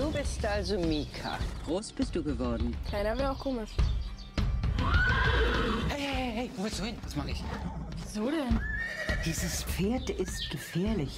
Du bist also Mika. Groß bist du geworden. Kleiner wäre auch komisch. Hey, wo willst du hin? Was mache ich? Wieso denn? Dieses Pferd ist gefährlich.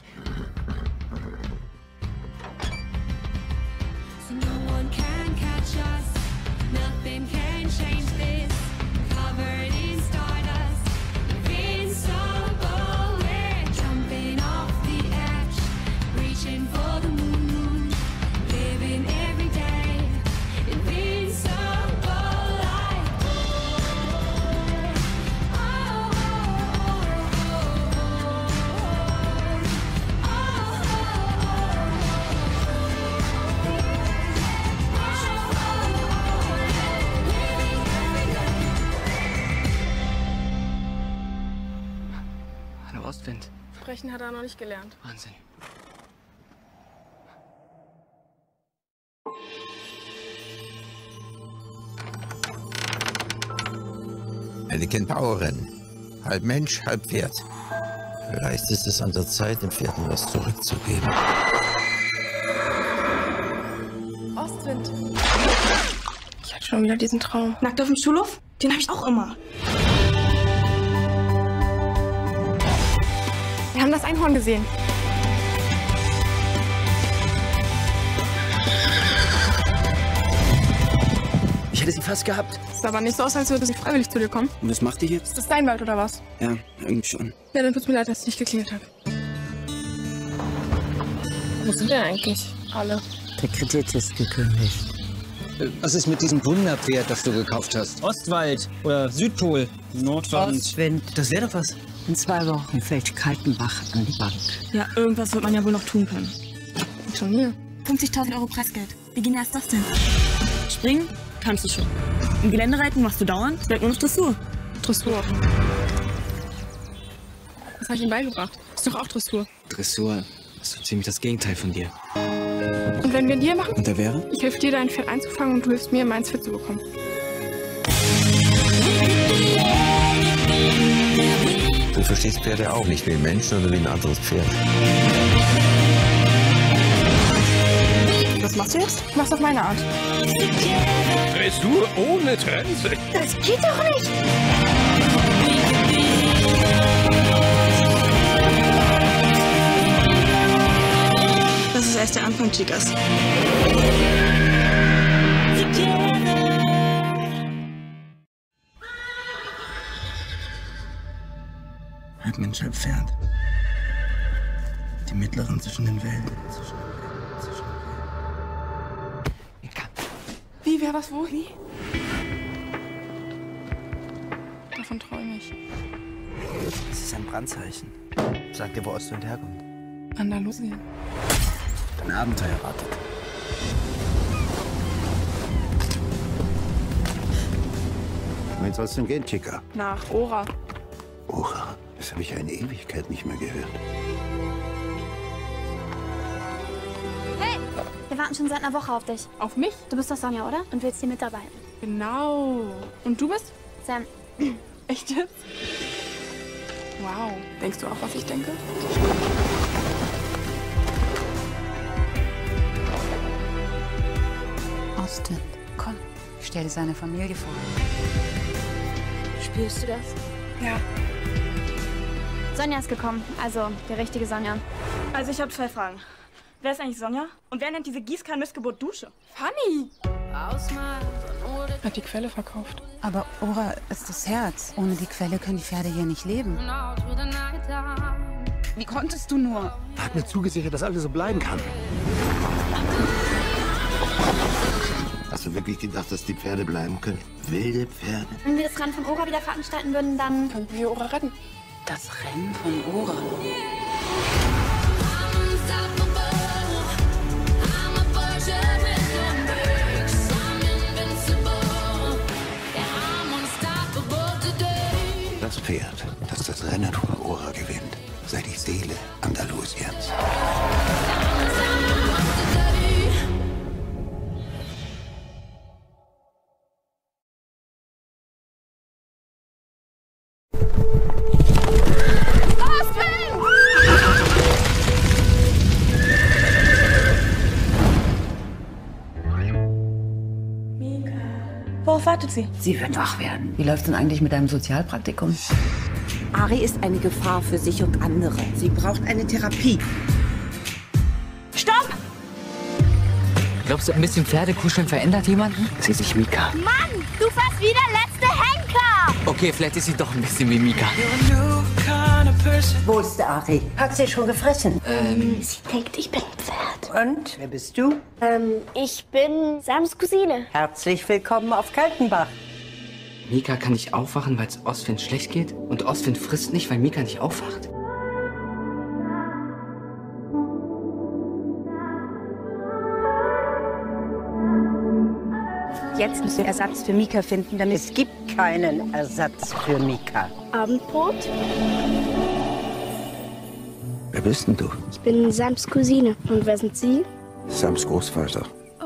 No one can catch us. Nothing can change this. Covered in stardust. Invincible. We're jumping off the edge. Reaching for the moon. Living every day. Invincible. Like Hallo Ostwind. Sprechen hat er noch nicht gelernt. Wahnsinn. Eine Kentaurin. Halb Mensch, halb Pferd. Vielleicht ist es an der Zeit, dem Pferden was zurückzugeben. Ostwind. Ich hatte schon wieder diesen Traum. Nackt auf dem Schulhof? Den habe ich auch immer. Wir haben das Einhorn gesehen. Ich hätte sie fast gehabt. Sieht aber nicht so aus, als würde sie freiwillig zu dir kommen. Und was macht die jetzt? Ist das dein Wald oder was? Ja, irgendwie schon. Ja, dann tut's mir leid, dass ich nicht geklingelt habe. Wo sind denn eigentlich alle? Der Kredit ist gekündigt. Was ist mit diesem Wunderpferd, das du gekauft hast? Ostwald oder Südpol? Nordwand. Ostwind. Das wäre doch was. In 2 Wochen fällt Kaltenbach an die Bank. Ja, irgendwas wird man ja wohl noch tun können. Und schon hier. 50.000 Euro Preisgeld. Wie genial ist das denn? Springen kannst du schon. Im Geländereiten machst du dauernd, bleibt nur noch Dressur. Dressur. Was habe ich ihm beigebracht? Ist doch auch Dressur. Dressur. Das ist so ziemlich das Gegenteil von dir. Und wenn wir einen Deal machen? Und der wäre? Ich helfe dir, dein Pferd einzufangen und du hilfst mir, meins fit zu bekommen. Du verstehst Pferde auch nicht wie ein Mensch oder wie ein anderes Pferd. Was machst du jetzt? Mach's auf meine Art. Dressur ohne Trense. Das geht doch nicht! Das ist erst der Anfang, Chicas. Halb Mensch, halb Pferd. Die mittleren zwischen den Welten. Wie, wer, was, wo, wie? Davon träume ich. Das ist ein Brandzeichen. Sag dir, wo Ostwind herkommt. Andalusien. Dein Abenteuer wartet. Wohin soll's denn gehen, Chica? Nach Ora. Ora, das habe ich ja eine Ewigkeit nicht mehr gehört. Hey! Wir warten schon seit einer Woche auf dich. Auf mich? Du bist doch Sonja, oder? Und willst hier mitarbeiten. Genau. Und du bist? Sam. Echt jetzt? Wow. Denkst du auch, was ich denke? Ostwind, komm. Ich stell dir seine Familie vor. Spürst du das? Ja. Sonja ist gekommen. Also, die richtige Sonja. Also ich habe 2 Fragen. Wer ist eigentlich Sonja? Und wer nennt diese Gießkann-Missgeburt Dusche? Fanny! Hat die Quelle verkauft. Aber Ora ist das Herz. Ohne die Quelle können die Pferde hier nicht leben. Wie konntest du nur? Er hat mir zugesichert, dass alles so bleiben kann. Hast du wirklich gedacht, dass die Pferde bleiben können? Wilde Pferde? Wenn wir das Rennen von Ora wieder veranstalten würden, dann... Könnten wir Ora retten. Das Rennen von Ora. Das Pferd, das das Rennen von Ora gewinnt, sei die Seele Andalusiens. Ostwind! Worauf wartet sie? Sie wird wach werden. Wie läuft's denn eigentlich mit deinem Sozialpraktikum? Ari ist eine Gefahr für sich und andere. Sie braucht eine Therapie. Stopp! Glaubst du, ein bisschen Pferdekuscheln verändert jemanden? Sie ist nicht Mika. Mann, du fährst wie der letzte Henker! Okay, vielleicht ist sie doch ein bisschen wie Mika. Wo ist der Ari? Hat sie schon gefressen? Sie denkt, ich bin ein Pferd. Und, wer bist du? Ich bin Sams Cousine. Herzlich willkommen auf Kaltenbach. Mika kann nicht aufwachen, weil es Ostwind schlecht geht. Und Ostwind frisst nicht, weil Mika nicht aufwacht. Jetzt müssen wir Ersatz für Mika finden, damit Es gibt keinen Ersatz für Mika. Abendbrot? Wer bist denn du? Ich bin Sams Cousine. Und wer sind Sie? Sams Großvater.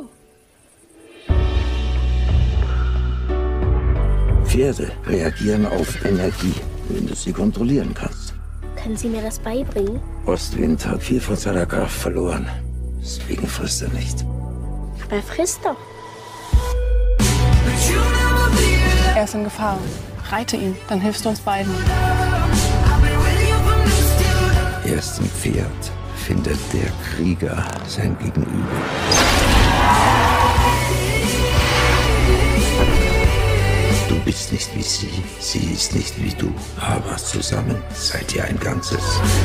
Pferde reagieren auf Energie, wenn du sie kontrollieren kannst. Können Sie mir das beibringen? Ostwind hat viel von seiner Kraft verloren. Deswegen frisst er nicht. Aber er frisst doch. Er ist in Gefahr. Reite ihn, dann hilfst du uns beiden. Erst im Pferd findet der Krieger sein Gegenüber. Du bist nicht wie sie ist nicht wie du. Aber zusammen seid ihr ein Ganzes.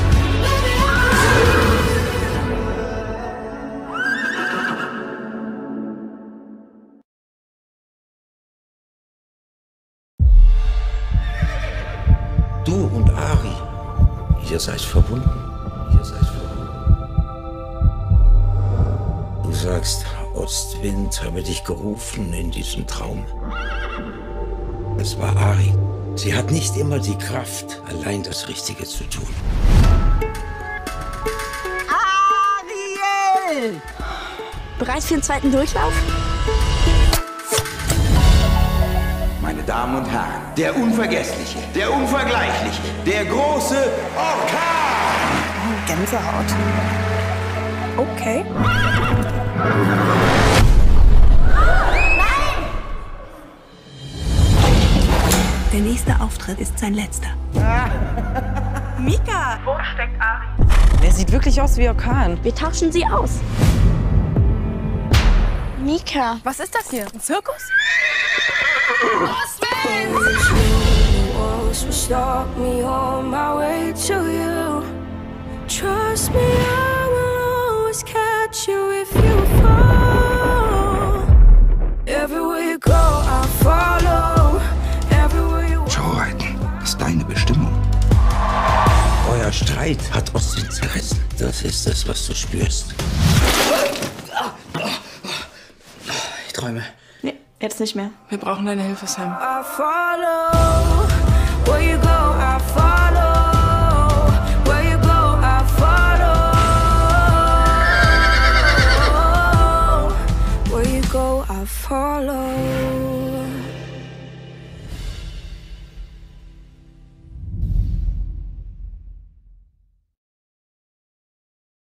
Du und Ari, ihr seid verbunden. Ihr seid verbunden. Du sagst, Ostwind habe dich gerufen in diesem Traum. Es war Ari. Sie hat nicht immer die Kraft, allein das Richtige zu tun. Ariel! Bereit für den zweiten Durchlauf? Meine Damen und Herren, der Unvergessliche, der Unvergleichliche, der große Orkan! Gänsehaut. Okay. Der nächste Auftritt ist sein letzter. Mika! Wo steckt Ari? Der sieht wirklich aus wie Orkan. Wir tauschen sie aus. Mika. Was ist das hier? Ein Zirkus? Showreiten ist deine Bestimmung. Euer Streit hat Ostwind zerrissen. Das ist es, was du spürst. Ich träume. Nee, jetzt nicht mehr. Wir brauchen deine Hilfe, Sam. I follow.